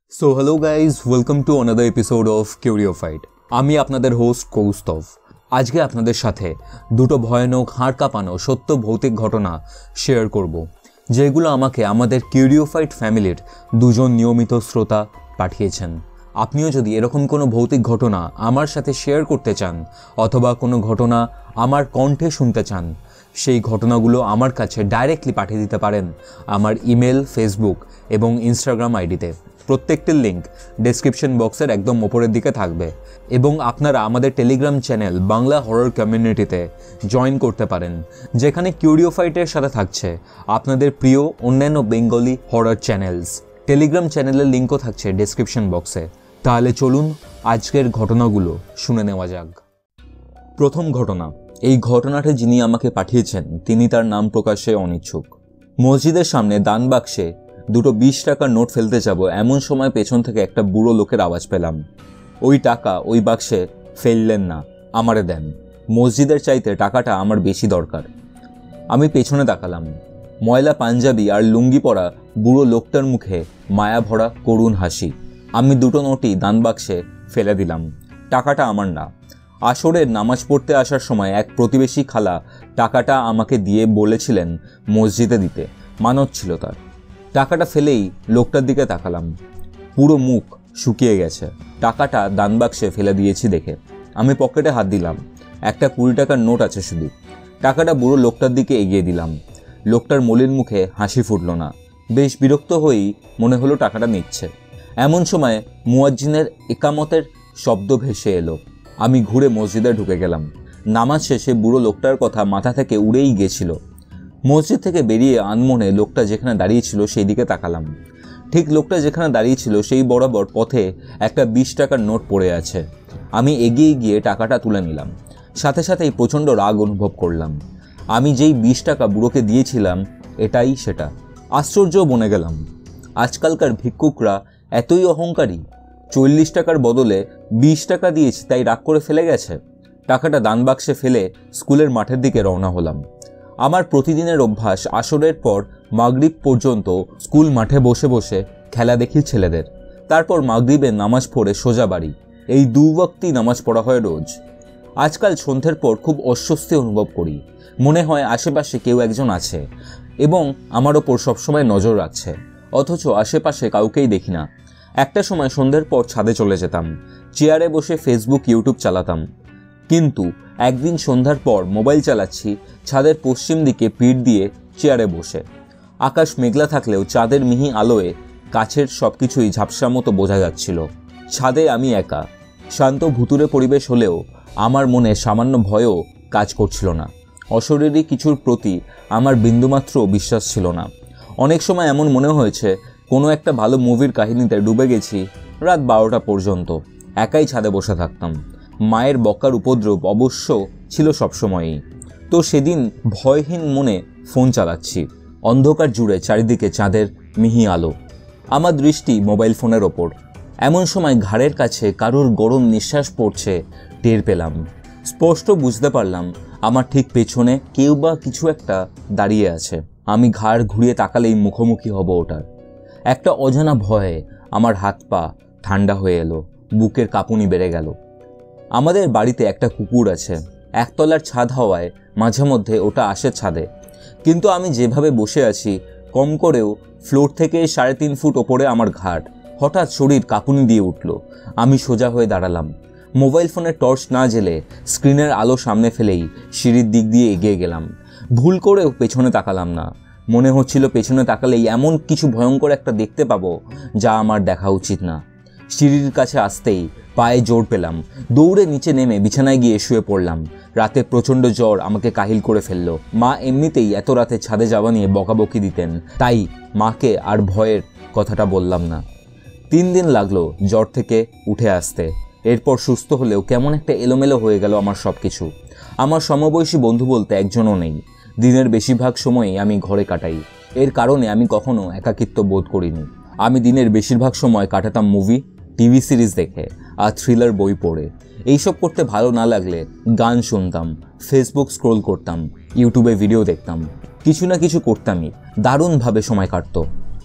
So hello guys, welcome to another episode of Curiophied. আমি আপনাদের host Kaustav. আজকে আপনাদের সাথে দুটো ভয়ানক হাড় কাঁপানো সত্য ভৌতিক ঘটনা শেয়ার করব, যেগুলো আমাকে আমাদের কিউরিওফাইড ফ্যামিলির দুজন নিয়মিত শ্রোতা পাঠিয়েছেন। আপনিও যদি এরকম কোনো ভৌতিক ঘটনা আমার সাথে শেয়ার করতে চান অথবা কোনো ঘটনা আমার কণ্ঠে শুনতে চান, সেই ঘটনাগুলো আমার কাছে ডাইরেক্টলি পাঠিয়ে দিতে পারেন আমার ইমেল, ফেসবুক এবং ইনস্টাগ্রাম আইডিতে। প্রত্যেকটির লিঙ্ক ডেসক্রিপশন বক্সের একদম ওপরের দিকে থাকবে এবং আপনারা আমাদের টেলিগ্রাম চ্যানেল বাংলা হরর কমিউনিটিতে জয়েন করতে পারেন, যেখানে কিউরিওফাইটের সাথে থাকছে আপনাদের প্রিয় অন্যান্য বেঙ্গলি হরর চ্যানেলস। টেলিগ্রাম চ্যানেলের লিঙ্কও থাকছে ডেসক্রিপশন বক্সে। তাহলে চলুন আজকের ঘটনাগুলো শুনে নেওয়া যাক। প্রথম ঘটনা। এই ঘটনাটি যিনি আমাকে পাঠিয়েছেন তিনি তার নাম প্রকাশে অনিচ্ছুক। মসজিদের সামনে দান বাক্সে দুটো 20 টাকার নোট ফেলতে যাব, এমন সময় পেছন থেকে একটা বুড়ো লোকের আওয়াজ পেলাম, ওই টাকা ওই বাক্সে ফেললেন না, আমারে দেন। মসজিদের চাইতে টাকাটা আমার বেশি দরকার। আমি পেছনে তাকালাম। ময়লা পাঞ্জাবি আর লুঙ্গি পরা বুড়ো লোকটার মুখে মায়া ভরা করুণ হাসি। আমি দুটো নোটই দান বাক্সে ফেলে দিলাম। টাকাটা আমার না। আসরের নামাজ পড়তে আসার সময় এক প্রতিবেশী খালা টাকাটা আমাকে দিয়ে বলেছিলেন মসজিদে দিতে, মানত ছিল তার। টাকাটা ফেলেই লোকটার দিকে তাকালাম। পুরো মুখ শুকিয়ে গেছে। টাকাটা দান বাক্সে ফেলে দিয়েছি দেখে আমি পকেটে হাত দিলাম। একটা 20 টাকার নোট আছে শুধু। টাকাটা বুড়ো লোকটার দিকে এগিয়ে দিলাম। লোকটার মলিন মুখে হাসি ফুটল না। বেশ বিরক্ত হয়েই মনে হলো টাকাটা নিচ্ছে। এমন সময় মুয়াজ্জিনের ইকামতের শব্দ ভেসে এলো। আমি ঘুরে মসজিদে ঢুকে গেলাম। নামাজ শেষে বুড়ো লোকটার কথা মাথা থেকে উড়েই গেছিল। মসজিদ থেকে বেরিয়ে আনমনে লোকটা যেখানে দাঁড়িয়ে ছিল সেই দিকে তাকালাম। ঠিক লোকটা যেখানে দাঁড়িয়ে ছিল সেই বরাবর পথে একটা 20 টাকার নোট পড়ে আছে। আমি এগিয়ে গিয়ে টাকাটা তুলে নিলাম। সাথে সাথেই প্রচণ্ড রাগ অনুভব করলাম। আমি যেই 20 টাকা বুড়োকে দিয়েছিলাম এটাই সেটা। আশ্চর্য বনে গেলাম। আজকালকার ভিক্ষুকরা এতই অহংকারী। 40 টাকার বদলে 20 টাকা দিয়েছি তাই রাগ করে ফেলে গেছে। টাকাটা দান বাক্সে ফেলে স্কুলের মাঠের দিকে রওনা হলাম। আমার প্রতিদিনের অভ্যাস আসরের পর মাগরিব পর্যন্ত স্কুল মাঠে বসে বসে খেলা দেখি ছেলেদের। তারপর মাগরিবের নামাজ পড়ে সোজা বাড়ি। এই 2 ওয়াক্তই নামাজ পড়া হয় রোজ। আজকাল সন্ধ্যের পর খুব অস্বস্তি অনুভব করি। মনে হয় আশেপাশে কেউ একজন আছে এবং আমার ওপর সবসময় নজর রাখছে, অথচ আশেপাশে কাউকেই দেখি না। একটা সময় সন্ধ্যের পর ছাদে চলে যেতাম। চেয়ারে বসে ফেসবুক, ইউটিউব চালাতাম। কিন্তু একদিন সন্ধ্যার পর মোবাইল চালাচ্ছি, ছাদের পশ্চিম দিকে পিঠ দিয়ে চেয়ারে বসে। আকাশ মেঘলা থাকলেও চাঁদের মিহি আলোয় কাছের সবকিছুই ঝাপসা মতো বোঝা যাচ্ছিল। ছাদে আমি একা। শান্ত ভুতুরে পরিবেশ হলেও আমার মনে সামান্য ভয়ও কাজ করছিল না। অশরীরী কিছুর প্রতি আমার বিন্দুমাত্র বিশ্বাস ছিল না। অনেক সময় এমন মনে হয়েছে কোনো একটা ভালো মুভির কাহিনীতে ডুবে গেছি। রাত 12টা পর্যন্ত একাই ছাদে বসে থাকতাম। মায়ের বকার উপদ্রব অবশ্য ছিল সবসময়ই। তো সেদিন ভয়হীন মনে ফোন চালাচ্ছি। অন্ধকার জুড়ে চারিদিকে চাঁদের মিহি আলো। আমার দৃষ্টি মোবাইল ফোনের ওপর। এমন সময় ঘাড়ের কাছে কারোর গরম নিঃশ্বাস পড়ছে টের পেলাম। স্পষ্ট বুঝতে পারলাম আমার ঠিক পেছনে কেউ বা কিছু একটা দাঁড়িয়ে আছে। আমি ঘাড় ঘুরিয়ে তাকালেই মুখোমুখি হব ওটার। একটা অজানা ভয়ে আমার হাত পা ঠান্ডা হয়ে এলো, বুকের কাঁপুনি বেড়ে গেল। আমাদের বাড়িতে একটা কুকুর আছে। একতলার ছাদ হওয়ায় মাঝে মধ্যে ওটা আসে ছাদে। কিন্তু আমি যেভাবে বসে আছি, কম করেও ফ্লোর থেকে 3.5 ফুট ওপরে আমার ঘাট। হঠাৎ শরীর কাঁপুনি দিয়ে উঠল। আমি সোজা হয়ে দাঁড়ালাম। মোবাইল ফোনের টর্চ না জ্বেলে স্ক্রিনের আলো সামনে ফেলেই সিঁড়ির দিক দিয়ে এগিয়ে গেলাম। ভুল করেও পেছনে তাকালাম না। মনে হচ্ছিল পেছনে তাকালেই এমন কিছু ভয়ঙ্কর একটা দেখতে পাবো যা আমার দেখা উচিত না। সিঁড়ির কাছে আসতেই পায়ে জোর পেলাম। দৌড়ে নিচে নেমে বিছানায় গিয়ে শুয়ে পড়লাম। রাতে প্রচণ্ড জ্বর আমাকে কাহিল করে ফেললো। মা এমনিতেই এত রাতে ছাদে যাওয়া নিয়ে বকাবকি দিতেন, তাই মাকে আর ভয়ের কথাটা বললাম না। 3 দিন লাগলো জ্বর থেকে উঠে আসতে। এরপর সুস্থ হলেও কেমন একটা এলোমেলো হয়ে গেল আমার সব কিছু। আমার সমবয়সী বন্ধু বলতে একজনও নেই। দিনের বেশিরভাগ সময়ই আমি ঘরে কাটাই। এর কারণে আমি কখনো একাকিত্ব বোধ করিনি। আমি দিনের বেশিরভাগ সময় কাটাতাম মুভি, টিভি সিরিজ দেখে আর থ্রিলার বই পড়ে। এইসব করতে ভালো না লাগলে গান শুনতাম, ফেসবুক স্ক্রোল করতাম, ইউটিউবে ভিডিও দেখতাম। কিছু না কিছু করতামই। দারুণভাবে সময় কাটতো।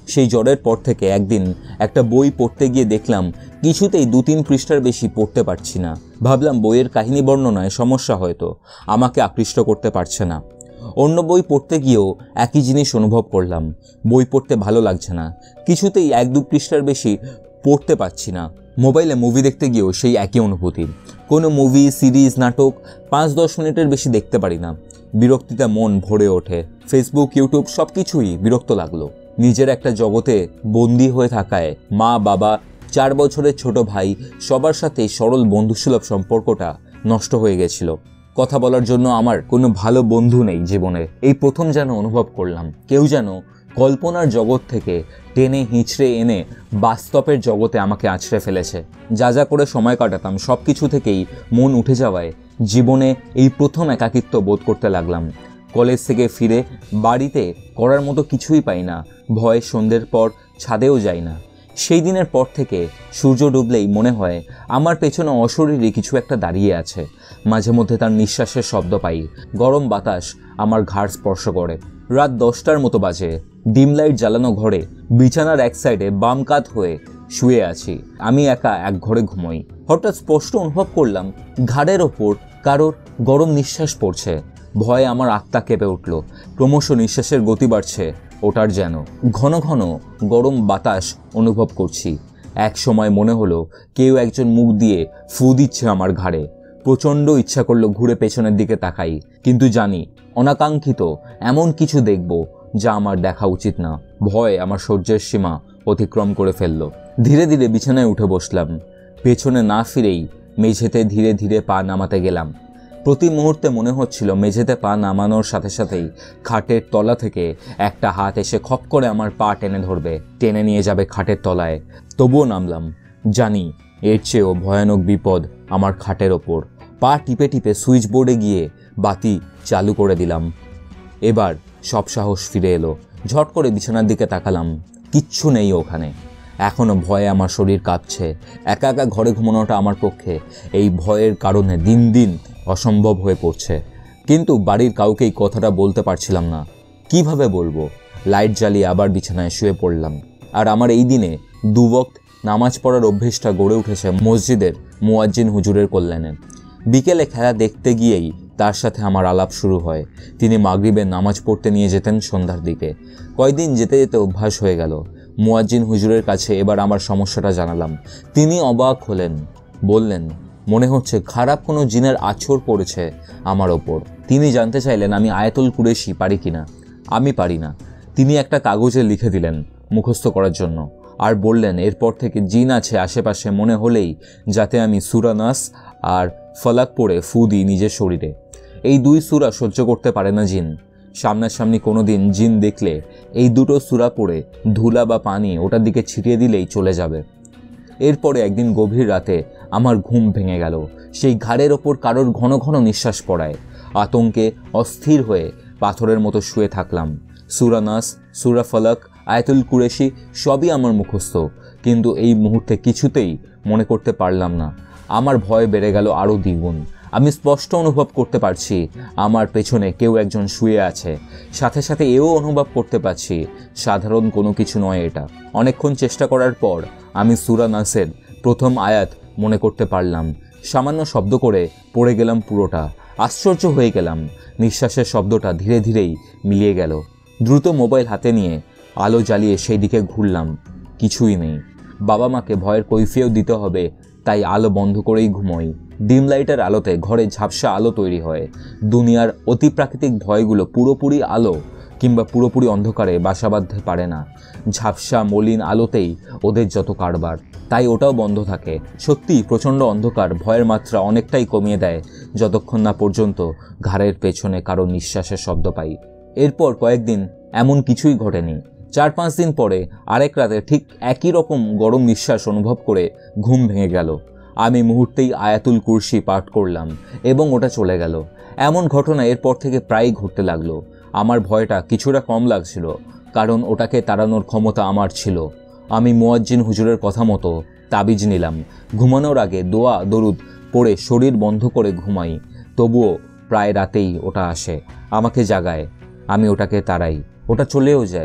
সেই জ্বরের পর থেকে একদিন একটা বই পড়তে গিয়ে দেখলাম কিছুতেই 2-3 পৃষ্ঠার বেশি পড়তে পারছি না। ভাবলাম বইয়ের কাহিনী বর্ণনায় সমস্যা, হয়তো আমাকে আকৃষ্ট করতে পারছে না। অন্য বই পড়তে গিয়েও একই জিনিস অনুভব করলাম, বই পড়তে ভালো লাগছে না, কিছুতেই 1-2 পৃষ্ঠার বেশি পড়তে পারছি না। মোবাইলে মুভি দেখতে গিয়েও সেই একই অনুভূতি। কোনো মুভি, সিরিজ, নাটক 5-10 মিনিটের বেশি দেখতে পারি না। বিরক্তিতে মন ভরে ওঠে। ফেসবুক, ইউটিউব সব কিছুই বিরক্ত লাগলো। নিজের একটা জগতে বন্দী হয়ে থাকায় মা, বাবা, 4 বছরের ছোট ভাই সবার সাথেই সরল বন্ধুসুলভ সম্পর্কটা নষ্ট হয়ে গেছিল। কথা বলার জন্য আমার কোনো ভালো বন্ধু নেই জীবনে। এই প্রথম যেন অনুভব করলাম কেউ যেন কল্পনার জগৎ থেকে টেনে হিঁচড়ে এনে বাস্তবের জগতে আমাকে আছড়ে ফেলেছে। যা যা করে সময় কাটাতাম সব কিছু থেকেই মন উঠে যাওয়ায় জীবনে এই প্রথম একাকিত্ব বোধ করতে লাগলাম। কলেজ থেকে ফিরে বাড়িতে করার মতো কিছুই পাই না। ভয়ে সন্ধ্যের পর ছাদেও যাই না। সেই দিনের পর থেকে সূর্য ডুবলেই মনে হয় আমার পেছনে অশরীরী কিছু একটা দাঁড়িয়ে আছে। মাঝে মধ্যে তার নিঃশ্বাসের শব্দ পাই। গরম বাতাস আমার ঘাড় স্পর্শ করে। রাত 10টার মতো বাজে। ডিম লাইট জ্বালানো ঘরে বিছানার এক সাইডে বাম কাত হয়ে শুয়ে আছি। আমি একা এক ঘরে ঘুমোই। হঠাৎ স্পষ্ট অনুভব করলাম ঘাড়ের ওপর কারোর গরম নিঃশ্বাস পড়ছে। ভয়ে আমার আত্মা কেঁপে উঠল। ক্রমশ নিঃশ্বাসের গতি বাড়ছে ওটার যেন। ঘন ঘন গরম বাতাস অনুভব করছি। এক সময় মনে হলো কেউ একজন মুখ দিয়ে ফু দিচ্ছে আমার ঘাড়ে। প্রচণ্ড ইচ্ছা করলো ঘুরে পেছনের দিকে তাকাই, কিন্তু জানি অনাকাঙ্ক্ষিত এমন কিছু দেখব যা আমার দেখা উচিত না। ভয় আমার সহ্যের সীমা অতিক্রম করে ফেলল। ধীরে ধীরে বিছানায় উঠে বসলাম। পেছনে না ফিরেই মেঝেতে ধীরে ধীরে পা নামাতে গেলাম। প্রতি মুহূর্তে মনে হচ্ছিল মেঝেতে পা নামানোর সাথে সাথেই খাটের তলা থেকে একটা হাত এসে খপ করে আমার পা টেনে ধরবে, টেনে নিয়ে যাবে খাটের তলায়। তবুও নামলাম। জানি এর চেয়েও ভয়ানক বিপদ আমার খাটের ওপর। পা টিপে টিপে সুইচ বোর্ডে গিয়ে বাতি চালু করে দিলাম। এবার সব সাহস ফিরে এলো। ঝট করে বিছানার দিকে তাকালাম। কিচ্ছু নেই ওখানে। এখনও ভয়ে আমার শরীর কাঁপছে। একা একা ঘরে ঘুমানোটা আমার পক্ষে এই ভয়ের কারণে দিন দিন অসম্ভব হয়ে পড়ছে। কিন্তু বাড়ির কাউকেই কথাটা বলতে পারছিলাম না। কিভাবে বলবো? লাইট জ্বালিয়ে আবার বিছানায় শুয়ে পড়লাম। আর আমার এই দিনে 2 ওয়াক্ত নামাজ পড়ার অভ্যেসটা গড়ে উঠেছে মসজিদের মুয়াজ্জিন হুজুরের কল্যাণে। বিকেলে খেলা দেখতে গিয়েই তার সাথে আমার আলাপ শুরু হয়। তিনি মাগরিবের নামাজ পড়তে নিয়ে যেতেন সন্ধ্যার দিকে। কয়েকদিন যেতে যেতে অভ্যাস হয়ে গেল। মুয়াজ্জিন হুজুরের কাছে এবার আমার সমস্যাটা জানালাম। তিনি অবাক হলেন, বললেন মনে হচ্ছে খারাপ কোনো জিনের আছর পড়েছে আমার ওপর। তিনি জানতে চাইলেন আমি আয়াতুল কুরেশি পারি কিনা। আমি পারি না। তিনি একটা কাগজে লিখে দিলেন মুখস্থ করার জন্য, আর বললেন এরপর থেকে জিন আছে আশেপাশে মনে হলেই যাতে আমি সূরা নাস আর ফলাক পড়ে ফু দিই নিজের শরীরে। এই 2 সূরা সহ্য করতে পারে না জিন। সামনাসামনি কোনো দিন জিন দেখলে এই 2টো সূরা পড়ে ধুলা বা পানি ওটার দিকে ছিটিয়ে দিলেই চলে যাবে। এরপরে একদিন গভীর রাতে আমার ঘুম ভেঙে গেল সেই ঘাড়ের ওপর কারোর ঘন ঘন নিঃশ্বাস পড়ায়। আতঙ্কে অস্থির হয়ে পাথরের মতো শুয়ে থাকলাম। সূরা নাস, সূরা ফলাক, আয়াতুল কুরেশি সবই আমার মুখস্থ, কিন্তু এই মুহূর্তে কিছুতেই মনে করতে পারলাম না। আমার ভয় বেড়ে গেল আরও দ্বিগুণ। আমি স্পষ্ট অনুভব করতে পারছি আমার পেছনে কেউ একজন শুয়ে আছে। সাথে সাথে এও অনুভব করতে পারছি সাধারণ কোনো কিছু নয় এটা। অনেকক্ষণ চেষ্টা করার পর আমি সূরা নাসের প্রথম আয়াত মনে করতে পারলাম। সামান্য শব্দ করে পড়ে গেলাম পুরোটা। আশ্চর্য হয়ে গেলাম। নিঃশ্বাসের শব্দটা ধীরে ধীরেই মিলিয়ে গেল। দ্রুত মোবাইল হাতে নিয়ে আলো জ্বালিয়ে সেই দিকে ঘুরলাম। কিছুই নেই। বাবা মাকে ভয়ের কৈফিয়ত দিতে হবে, তাই আলো বন্ধ করেই ঘুমোই। ডিম লাইটের আলোতে ঘরে ঝাপসা আলো তৈরি হয়। দুনিয়ার অতিপ্রাকৃতিক ভয়গুলো পুরোপুরি আলো কিংবা পুরোপুরি অন্ধকারে বাসা বাঁধতে পারে না। ঝাপসা মলিন আলোতেই ওদের যত কারবার, তাই ওটাও বন্ধ থাকে। সত্যি প্রচণ্ড অন্ধকার ভয়ের মাত্রা অনেকটাই কমিয়ে দেয় যতক্ষণ না পর্যন্ত ঘাড়ের পেছনে কারো নিঃশ্বাসের শব্দ পাই। এরপর কয়েকদিন এমন কিছুই ঘটেনি। 4-5 দিন পরে আরেক রাতে ঠিক একই রকম গরম নিঃশ্বাস অনুভব করে ঘুম ভেঙে গেল। আমি মুহূর্তেই আয়াতুল কুরসি পাঠ করলাম এবং ওটা চলে গেল। এমন ঘটনা এরপর থেকে প্রায়ই ঘটতে লাগলো। আমার ভয়টা কিছুটা কম লাগছিল, কারণ ওটাকে তাড়ানোর ক্ষমতা আমার ছিল। আমি মুয়াজ্জিন হুজুরের কথা মতো তাবিজ নিলাম। ঘুমানোর আগে দোয়া দরুদ পড়ে শরীর বন্ধ করে ঘুমাই। তবুও প্রায় রাতেই ওটা আসে, আমাকে জাগায়। আমি ওটাকে তাড়াই, ওটা চলেও যায়।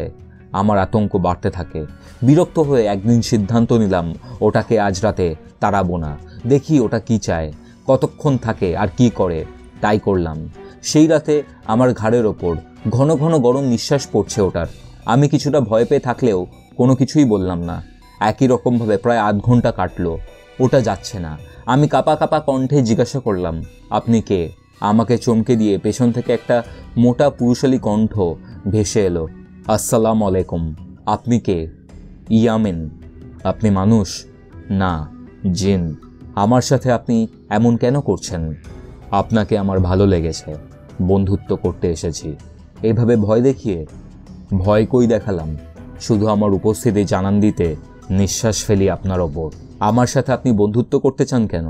আমার আতঙ্ক বাড়তে থাকে। বিরক্ত হয়ে একদিন সিদ্ধান্ত নিলাম ওটাকে আজ রাতে তাড়াবো না, দেখি ওটা কি চায়, কতক্ষণ থাকে আর কি করে। তাই করলাম। সেই রাতে আমার ঘাড়ের ওপর ঘন ঘন গরম নিঃশ্বাস পড়ছে ওটার। আমি কিছুটা ভয় পেয়ে থাকলেও কোনো কিছুই বললাম না। একই রকমভাবে প্রায় আধ ঘন্টা কাটলো, ওটা যাচ্ছে না। আমি কাঁপা কাঁপা কণ্ঠে জিজ্ঞাসা করলাম, আপনি কে? আমাকে চমকে দিয়ে পেছন থেকে একটা মোটা পুরুষালী কণ্ঠ ভেসে এলো, আসসালামু আলাইকুম। আপনি কে? ইয়ামিন। আপনি মানুষ? না, জিন। আমার সাথে আপনি এমন কেন করছেন? আপনাকে আমার ভালো লেগেছে, বন্ধুত্ব করতে এসেছি। এইভাবে ভয় দেখিয়ে? ভয় কই দেখালাম, শুধু আমার উপস্থিতি জানান দিতে নিঃশ্বাস ফেলি আপনার ওপর। আমার সাথে আপনি বন্ধুত্ব করতে চান কেন?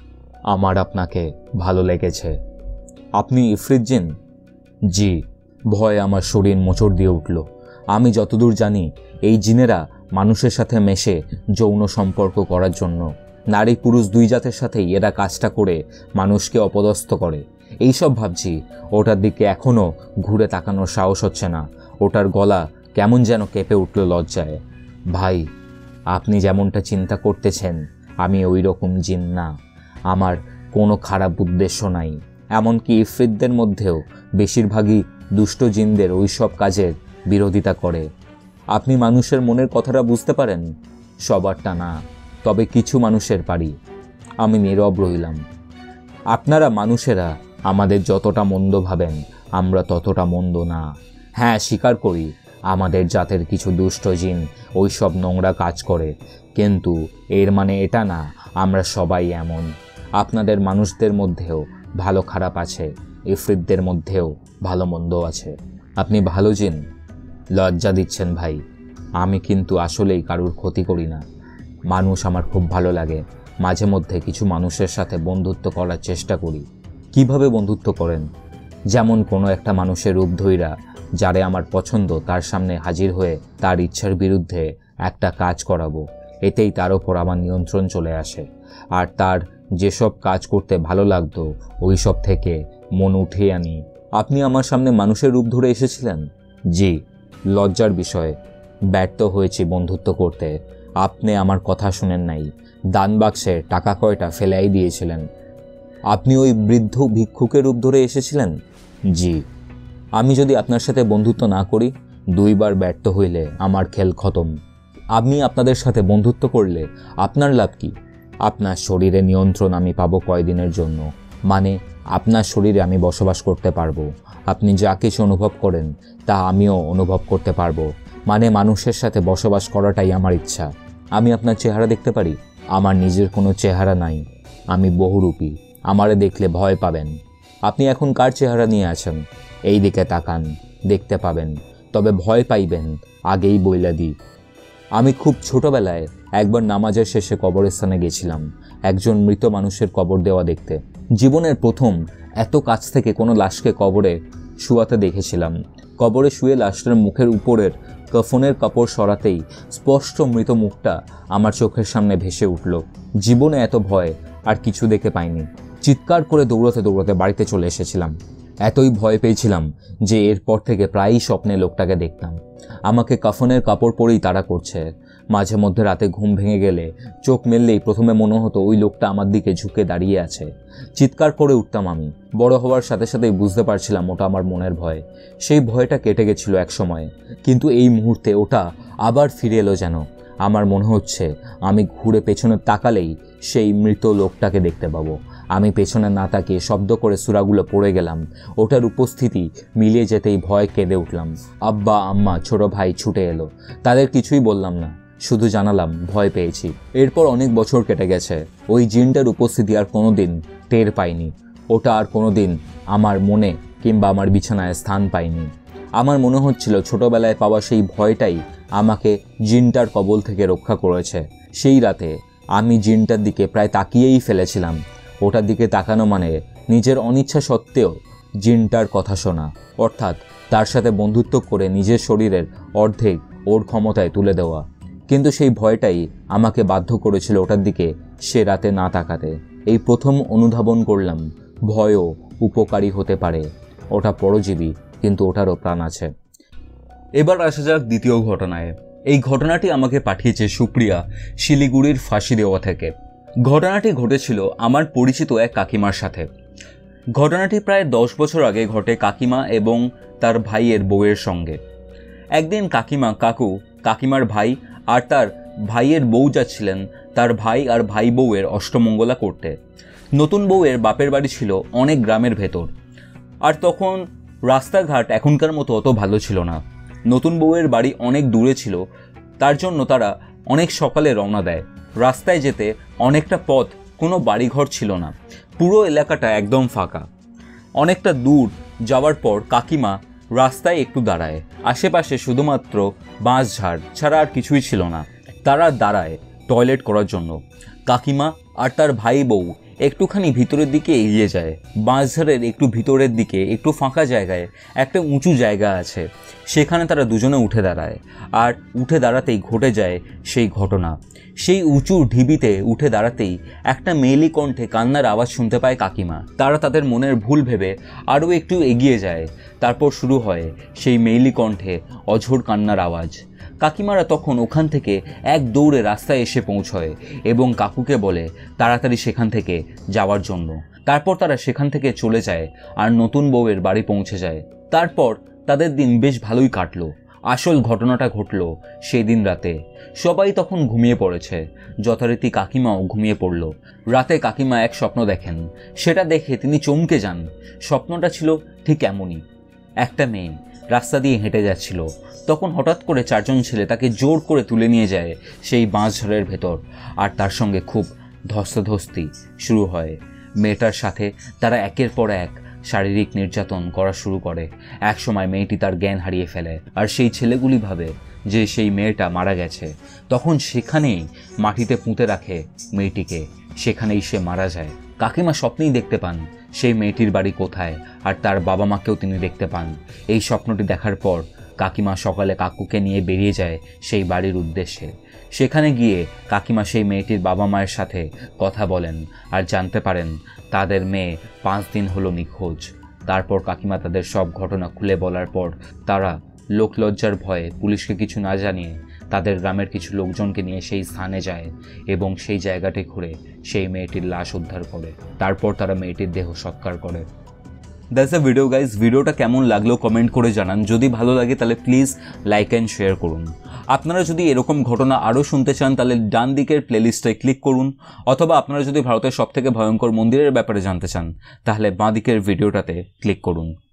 আমার আপনাকে ভালো লেগেছে। আপনি ইফরিত জিন? জি। ভয়ে আমার শরীর মোচড় দিয়ে উঠল। আমি যতদূর জানি এই জিনেরা মানুষের সাথে মেশে যৌন সম্পর্ক করার জন্য। নারী পুরুষ দুই জাতের সাথেই এরা কাজটা করে মানুষকে অপদস্থ করে। এইসব ভাবছি, ওটার দিকে এখনও ঘুরে তাকানোর সাহস হচ্ছে না। ওটার গলা কেমন যেন কেঁপে উঠল লজ্জায়। ভাই, আপনি যেমনটা চিন্তা করতেছেন আমি ওই রকম জিন না। আমার কোনো খারাপ উদ্দেশ্য নাই। এমনকি ইফরিতদের মধ্যেও বেশিরভাগই দুষ্ট জিনদের ওই সব কাজের বিরোধিতা করে। আপনি মানুষের মনের কথাটা বুঝতে পারেন? সবারটা না, তবে কিছু মানুষের পারি। আমি নীরব রইলাম। আপনারা মানুষেরা আমাদের যতটা মন্দ ভাবেন আমরা ততটা মন্দ না। হ্যাঁ, স্বীকার করি আমাদের জাতের কিছু দুষ্ট জিন ওই সব নোংরা কাজ করে, কিন্তু এর মানে এটা না আমরা সবাই এমন। আপনাদের মানুষদের মধ্যেও ভালো খারাপ আছে, ইফরিতদের মধ্যেও ভালো মন্দ আছে। আপনি ভালো জিন? লজ্জা দিচ্ছেন ভাই, আমি কিন্তু আসলেই কারুর ক্ষতি করি না। মানুষ আমার খুব ভালো লাগে। মাঝে মধ্যে কিছু মানুষের সাথে বন্ধুত্ব করার চেষ্টা করি। কিভাবে বন্ধুত্ব করেন? যেমন কোনো একটা মানুষের রূপ ধইরা যারে আমার পছন্দ তার সামনে হাজির হয়ে তার ইচ্ছার বিরুদ্ধে একটা কাজ করাবো, এতেই তার ওপর আমার নিয়ন্ত্রণ চলে আসে। আর তার যেসব কাজ করতে ভালো লাগতো ওই সব থেকে মন উঠিয়ে আনি। আপনি আমার সামনে মানুষের রূপ ধরে এসেছিলেন? জি। লজ্জার বিষয়, ব্যর্থ হয়েছি বন্ধুত্ব করতে। আপনি আমার কথা শুনেন নাই, দান বাক্সে টাকা কয়টা ফেলাই দিয়েছিলেন। আপনি ওই বৃদ্ধ ভিক্ষুকের রূপ ধরে এসেছিলেন? জি। আমি যদি আপনার সাথে বন্ধুত্ব না করি, 2 বার ব্যর্থ হইলে আমার খেল খতম। আমি আপনাদের সাথে বন্ধুত্ব করলে আপনার লাভ কি? আপনার শরীরে নিয়ন্ত্রণ আমি পাবো কয়দিনের জন্য, মানে আপনার শরীরে আমি বসবাস করতে পারবো। আপনি যা কিছু অনুভব করেন তা আমিও অনুভব করতে পারবো। মানে মানুষের সাথে বসবাস করাটাই আমার ইচ্ছা। আমি আপনার চেহারা দেখতে পারি? আমার নিজের কোনো চেহারা নাই, আমি বহুরূপী। আমারে দেখলে ভয় পাবেন। আপনি এখন কার চেহারা নিয়ে আছেন? এই দিকে তাকান, দেখতে পাবেন। তবে ভয় পাইবেন আগেই বইলা দিই। আমি খুব ছোটবেলায় একবার নামাজের শেষে কবরস্থানে গেছিলাম একজন মৃত মানুষের কবর দেওয়া দেখতে। জীবনের প্রথম এত কাছ থেকে কোনো লাশকে কবরে শুয়াতে দেখেছিলাম। কবরে শুয়ে লাশটার মুখের উপরের কাফনের কাপড় সরাতেই স্পষ্ট মৃত মুখটা আমার চোখের সামনে ভেসে উঠল। জীবনে এত ভয় আর কিছু দেখে পাইনি। চিৎকার করে দৌড়াতে দৌড়াতে বাড়িতে চলে এসেছিলাম। এতই ভয় পেয়েছিলাম যে এরপর থেকে প্রায়ই স্বপ্নে লোকটাকে দেখতাম। আমাকে কাফনের কাপড় পরেই তাড়া করছে। মাঝে মধ্যে রাতে ঘুম ভেঙে গেলে চোখ মেললেই প্রথমে মনে হতো ওই লোকটা আমার দিকে ঝুঁকে দাঁড়িয়ে আছে। চিৎকার করে উঠতাম আমি। বড় হওয়ার সাথে সাথেই বুঝতে পারছিলাম ওটা আমার মনের ভয়। সেই ভয়টা কেটে গেছিল এক সময়, কিন্তু এই মুহূর্তে ওটা আবার ফিরে এলো যেন। আমার মনে হচ্ছে আমি ঘুরে পেছনে তাকালেই সেই মৃত লোকটাকে দেখতে পাবো। আমি পেছনে না তাকিয়ে শব্দ করে সূরাগুলো পড়ে গেলাম। ওটার উপস্থিতি মিলিয়ে যেতেই ভয় কেঁদে উঠলাম। আব্বা, আম্মা, ছোট ভাই ছুটে এলো। তাদের কিছুই বললাম না, শুধু জানালাম ভয় পেয়েছি। এরপর অনেক বছর কেটে গেছে। ওই জিনটার উপস্থিতি আর কোনোদিন টের পাইনি। ওটা আর কোনোদিন আমার মনে কিংবা আমার বিছানায় স্থান পাইনি। আমার মনে হচ্ছিল ছোটবেলায় পাওয়া সেই ভয়টাই আমাকে জিনটার কবল থেকে রক্ষা করেছে। সেই রাতে আমি জিনটার দিকে প্রায় তাকিয়েই ফেলেছিলাম। ওটার দিকে তাকানো মানে নিজের অনিচ্ছা সত্ত্বেও জিনটার কথা শোনা, অর্থাৎ তার সাথে বন্ধুত্ব করে নিজের শরীরের অর্ধেক ওর ক্ষমতায় তুলে দেওয়া। কিন্তু সেই ভয়টাই আমাকে বাধ্য করেছিল ওটার দিকে সে রাতে না তাকাতে। এই প্রথম অনুধাবন করলাম ভয়ও উপকারী হতে পারে। ওটা পরজীবী, কিন্তু ওটারও প্রাণ আছে। এবার আসা যাক দ্বিতীয় ঘটনায়। এই ঘটনাটি আমাকে পাঠিয়েছে সুপ্রিয়া, শিলিগুড়ির ফাঁসি দেওয়া থেকে। ঘটনাটি ঘটেছিল আমার পরিচিত এক কাকিমার সাথে। ঘটনাটি প্রায় 10 বছর আগে ঘটে কাকিমা এবং তার ভাইয়ের বউয়ের সঙ্গে। একদিন কাকিমার ভাই আর তার ভাইয়ের বউ যাচ্ছিলেন তার ভাই আর ভাই বউয়ের অষ্টমঙ্গলা করতে। নতুন বউয়ের বাপের বাড়ি ছিল অনেক গ্রামের ভেতর, আর তখন রাস্তাঘাট এখনকার মতো অত ভালো ছিল না। নতুন বউয়ের বাড়ি অনেক দূরে ছিল, তার জন্য তারা অনেক সকালে রওনা দেয়। রাস্তায় যেতে অনেকটা পথ, কোনো বাড়িঘর ছিল না, পুরো এলাকাটা একদম ফাঁকা। অনেকটা দূর যাওয়ার পর কাকিমা রাস্তায় একটু দাঁড়ায়। আশেপাশে শুধুমাত্র বাঁশঝাড় ছাড়া আর কিছুই ছিল না। তারা দাঁড়ায় টয়লেট করার জন্য। কাকিমা আর তার ভাই বউ একটুখানি ভিতরের দিকে এগিয়ে যায়। বাঁশঝাড়ের একটু ভিতরের দিকে একটু ফাঁকা জায়গায় একটা উঁচু জায়গা আছে, সেখানে তারা দুজনে উঠে দাঁড়ায়। আর উঠে দাঁড়াতেই ঘটে যায় সেই ঘটনা। সেই উঁচু ঢিবিতে উঠে দাঁড়াতেই একটা মেয়েলি কণ্ঠে কান্নার আওয়াজ শুনতে পায় কাকিমা। তারা তাদের মনের ভুল ভেবে আরও একটু এগিয়ে যায়। তারপর শুরু হয় সেই মেয়েলি কণ্ঠে অঝোর কান্নার আওয়াজ। কাকিমারা তখন ওখান থেকে এক দৌড়ে রাস্তায় এসে পৌঁছয় এবং কাকুকে বলে তাড়াতাড়ি সেখান থেকে যাওয়ার জন্য। তারপর তারা সেখান থেকে চলে যায় আর নতুন বউয়ের বাড়ি পৌঁছে যায়। তারপর তাদের দিন বেশ ভালোই কাটলো। আসল ঘটনাটা ঘটলো সেই দিন রাতে। সবাই তখন ঘুমিয়ে পড়েছে, যথারীতি কাকিমাও ঘুমিয়ে পড়ল। রাতে কাকিমা এক স্বপ্ন দেখেন। সেটা দেখে তিনি চমকে যান। স্বপ্নটা ছিল ঠিক এমনই। একটা মেয়ে রাস্তা দিয়ে হেঁটে যাচ্ছিল, তখন হঠাৎ করে 4 জন ছেলে তাকে জোর করে তুলে নিয়ে যায় সেই বাঁশঝাড়ের ভেতর, আর তার সঙ্গে খুব ধস্তাধস্তি শুরু হয়। মেয়েটার সাথে তারা একের পর এক শারীরিক নির্যাতন করা শুরু করে। একসময় মেয়েটি তার জ্ঞান হারিয়ে ফেলে, আর সেই ছেলেগুলি ভাবে যে সেই মেয়েটা মারা গেছে। তখন সেখানেই মাটিতে পুঁতে রাখে মেয়েটিকে, সেখানেই সে মারা যায়। কাকিমা স্বপ্নেই দেখতে পান সেই মেয়েটির বাড়ি কোথায়, আর তার বাবা মাকেও তিনি দেখতে পান। এই স্বপ্নটি দেখার পর কাকিমা সকালে কাকুকে নিয়ে বেরিয়ে যায় সেই বাড়ির উদ্দেশ্যে। সেখানে গিয়ে কাকিমা সেই মেয়েটির বাবা মায়ের সাথে কথা বলেন আর জানতে পারেন তাদের মেয়ে 5 দিন হলো নিখোঁজ। তারপর কাকিমা তাদের সব ঘটনা খুলে বলার পর তারা লোকলজ্জার ভয়ে পুলিশকে কিছু না জানিয়ে তাদের গ্রামের কিছু লোকজনকে নিয়ে সেই স্থানে যায় এবং সেই জায়গাটি ঘুরে সেই মেয়েটির লাশ উদ্ধার করে। তারপর তারা মেয়েটির দেহ সৎকার করে। That's a video guys. ভিডিওটা কেমন লাগলো কমেন্ট করে জানান। যদি ভালো লাগে তাহলে প্লিজ লাইক অ্যান্ড শেয়ার করুন। আপনারা যদি এরকম ঘটনা আরও শুনতে চান তাহলে ডান দিকের প্লেলিস্টে ক্লিক করুন, অথবা আপনারা যদি ভারতের সবথেকে ভয়ঙ্কর মন্দিরের ব্যাপারে জানতে চান তাহলে বাঁ দিকের ভিডিওটাতে ক্লিক করুন।